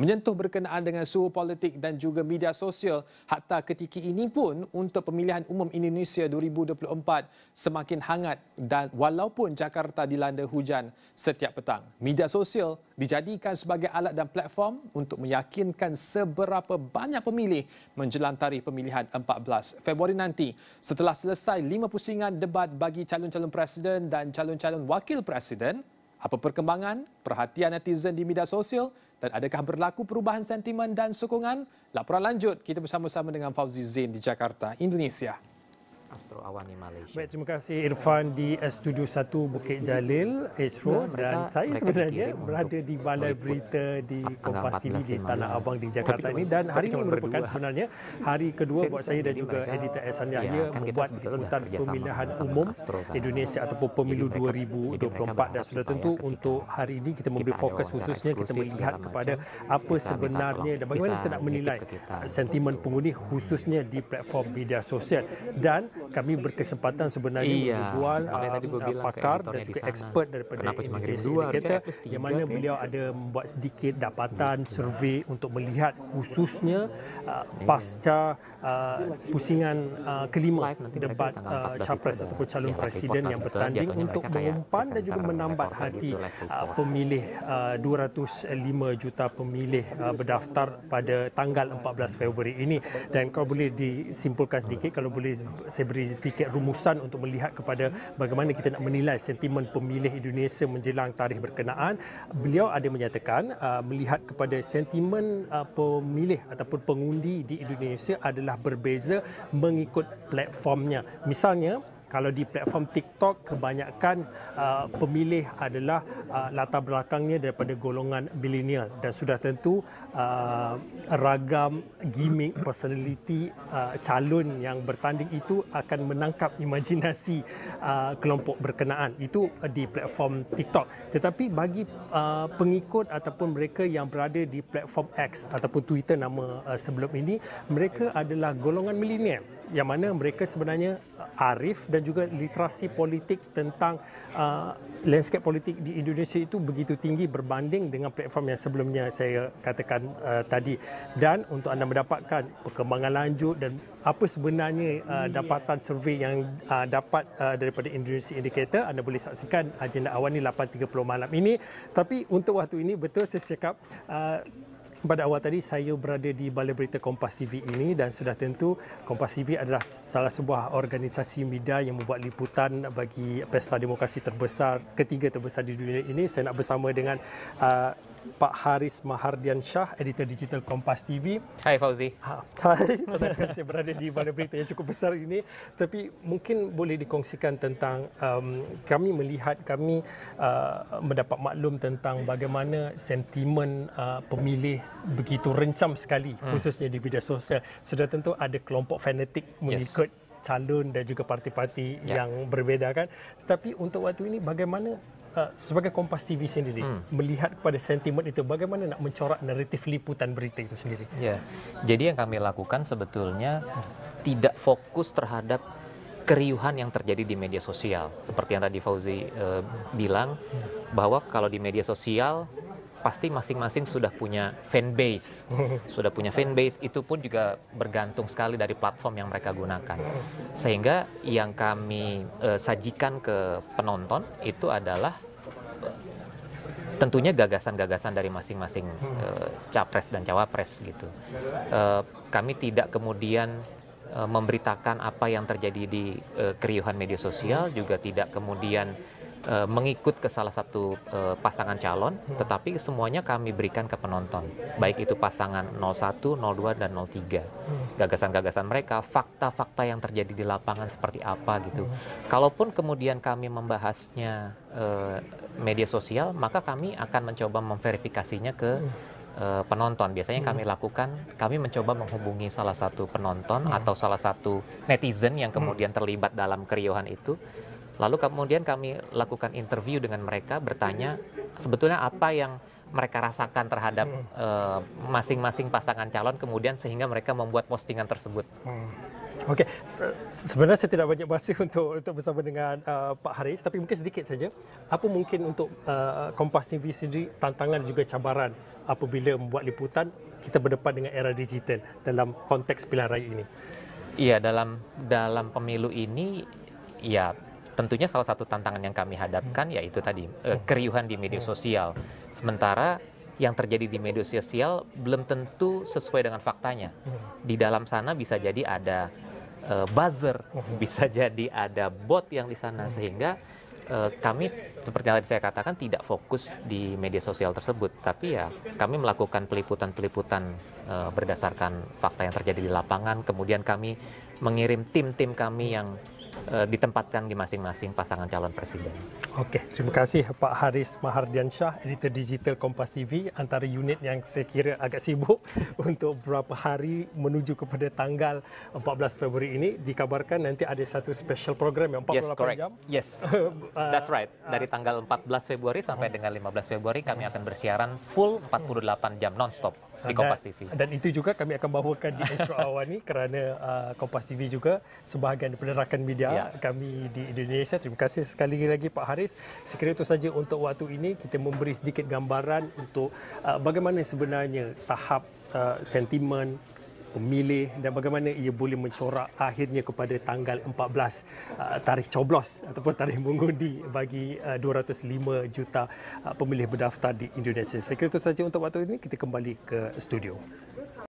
menyentuh berkenaan dengan suhu politik dan juga media sosial. Hatta ketika ini pun untuk pemilihan umum Indonesia 2024 semakin hangat dan walaupun Jakarta dilanda hujan setiap petang. Media sosial dijadikan sebagai alat dan platform untuk meyakinkan seberapa banyak pemilih menjelang tarikh pemilihan 14 Februari nanti. Setelah selesai 5 pusingan debat bagi calon-calon presiden dan calon-calon wakil presiden, apa perkembangan perhatian netizen di media sosial dan adakah berlaku perubahan sentimen dan sokongan? Laporan lanjut kita bersama-sama dengan Fauzi Zain di Jakarta, Indonesia. Astro Awani Malaysia. Baik, terima kasih Irfan di Studio 1 Bukit Jalil, Astro, dan saya sebenarnya berada di Balai Berita di Kompas TV di Tanah Abang di Jakarta ini, dan hari ini merupakan sebenarnya hari kedua buat saya dan juga editor Ehsan Yahya membuat liputan pemilihan umum Indonesia ataupun pemilu 2024, dan sudah tentu untuk hari ini kita memberi fokus khususnya kita melihat kepada apa sebenarnya dan bagaimana kita nak menilai sentimen pengundi khususnya di platform media sosial. Dan kami berkesempatan sebenarnya berbual pakar dan juga expert daripada Indonesia Indicator, yang mana beliau ada membuat sedikit dapatan survei untuk melihat khususnya pasca pusingan kelima debat capres ataupun calon presiden yang bertanding untuk mengumpan dan juga menambat hati pemilih 205 juta pemilih berdaftar pada tanggal 14 Februari ini. Dan kalau boleh disimpulkan sedikit, kalau boleh saya beri sedikit rumusan untuk melihat kepada bagaimana kita nak menilai sentimen pemilih Indonesia menjelang tarikh berkenaan. Beliau ada menyatakan melihat kepada sentimen pemilih ataupun pengundi di Indonesia adalah berbeza mengikut platformnya. Misalnya, kalau di platform TikTok, kebanyakan pemilih adalah latar belakangnya daripada golongan milenial, dan sudah tentu ragam gimmick personality calon yang bertanding itu akan menangkap imajinasi kelompok berkenaan. Itu di platform TikTok. Tetapi bagi pengikut ataupun mereka yang berada di platform X ataupun Twitter nama sebelum ini, mereka adalah golongan milenial, yang mana mereka sebenarnya arif dan juga literasi politik tentang landscape politik di Indonesia itu begitu tinggi berbanding dengan platform yang sebelumnya saya katakan tadi. Dan untuk anda mendapatkan perkembangan lanjut dan apa sebenarnya dapatan survei yang dapat daripada Indonesia Indicator, anda boleh saksikan agenda awal ni 8.30 malam ini. Tapi untuk waktu ini, betul saya cakap pada awal tadi, saya berada di Balai Berita Kompas TV ini, dan sudah tentu Kompas TV adalah salah sebuah organisasi media yang membuat liputan bagi pesta demokrasi terbesar, ketiga terbesar di dunia ini. Saya nak bersama dengan Pak Haris Mahardian Shah, editor digital Kompas TV. Hai Fauzi. Hai, senang sekali saya berada di Balai Berita yang cukup besar ini. Tapi mungkin boleh dikongsikan tentang kami melihat, kami mendapat maklum tentang bagaimana sentimen pemilih begitu rencam sekali, khususnya di media sosial. Sudah tentu ada kelompok fanatik mengikut calon dan juga parti-parti yang berbeza kan. Tetapi untuk waktu ini bagaimana sebagai Kompas TV sendiri melihat kepada sentimen itu, bagaimana nak mencorak naratif liputan berita itu sendiri? Ya, jadi yang kami lakukan sebetulnya tidak fokus terhadap keriuhan yang terjadi di media sosial. Seperti yang tadi Fauzi bilang, bahwa kalau di media sosial pasti masing-masing sudah punya fanbase. Sudah punya fanbase, itu pun juga bergantung sekali dari platform yang mereka gunakan. Sehingga yang kami sajikan ke penonton itu adalah tentunya gagasan-gagasan dari masing-masing capres dan cawapres gitu. Kami tidak kemudian memberitakan apa yang terjadi di keriuhan media sosial, juga tidak kemudian mengikut ke salah satu pasangan calon, tetapi semuanya kami berikan ke penonton, baik itu pasangan 01, 02, dan 03. Gagasan-gagasan mereka, fakta-fakta yang terjadi di lapangan seperti apa gitu. Kalaupun kemudian kami membahasnya media sosial, maka kami akan mencoba memverifikasinya ke penonton. Biasanya kami lakukan, kami mencoba menghubungi salah satu penonton atau salah satu netizen yang kemudian terlibat dalam keriuhan itu. Lalu kemudian kami lakukan interview dengan mereka, bertanya sebetulnya apa yang mereka rasakan terhadap masing-masing pasangan calon, kemudian sehingga mereka membuat postingan tersebut. Okey, sebenarnya saya tidak banyak masa untuk bersama dengan Pak Haris, tapi mungkin sedikit saja. Apa mungkin untuk Kompas TV sendiri tantangan juga cabaran apabila membuat liputan kita berdepan dengan era digital dalam konteks pilihan raya ini? Iya, dalam pemilu ini, ya tentunya salah satu tantangan yang kami hadapkan yaitu tadi keriuhan di media sosial. Sementara yang terjadi di media sosial belum tentu sesuai dengan faktanya. Di dalam sana bisa jadi ada buzzer, bisa jadi ada bot yang di sana, sehingga kami seperti yang tadi saya katakan tidak fokus di media sosial tersebut, tapi ya kami melakukan peliputan-peliputan berdasarkan fakta yang terjadi di lapangan, kemudian kami mengirim tim-tim kami yang ditempatkan di masing-masing pasangan calon presiden. Okey, terima kasih Pak Haris Mahardiansyah, editor digital Kompas TV, antara unit yang saya kira agak sibuk untuk beberapa hari menuju kepada tanggal 14 Februari ini. Dikabarkan nanti ada satu special program yang 48 jam. Yes, that's right. Dari tanggal 14 Februari sampai dengan 15 Februari kami akan bersiaran full 48 jam non-stop di Kompas TV. Dan itu juga kami akan bawakan di Astro Awani kerana Kompas TV juga sebahagian daripada rakan media kami di Indonesia. Terima kasih sekali lagi Pak Haris. Sekiranya itu saja untuk waktu ini, kita memberi sedikit gambaran untuk bagaimana sebenarnya tahap sentimen pemilih dan bagaimana ia boleh mencorak akhirnya kepada tanggal 14 tarikh coblos ataupun tarikh mengundi bagi 205 juta pemilih berdaftar di Indonesia. Saya kira itu saja untuk waktu ini, kita kembali ke studio.